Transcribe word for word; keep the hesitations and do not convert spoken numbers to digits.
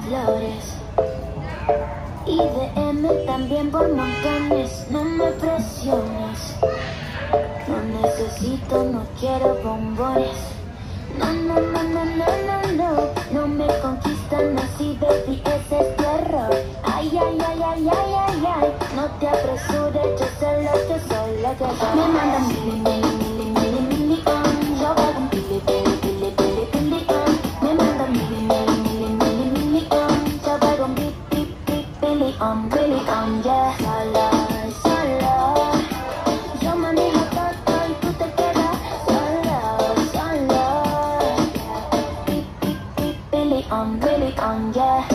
flores. Y de M también por montones. No me presiones. No necesito, no quiero bombones. No, no, no, no, no, no, no. No me conquistan así, baby, ese es tu error. Ay, ay, ay, ay, ay, ay, ay. No te apresures, yo sé lo que soy, lo que soy. Me mandan mili, mili, mili, mili, mili, on. Yo hago un pili, pili, pili, pili, pili, on. Me mandan mili, mili, mili, mili, mili, on. Yo hago un pili, pili, pili, pili, on, pili, on, yeah. Sola, sola. Yo manejo todo y tú te quedas sola, sola. Pili, pili, pili, on, pili, on, yeah.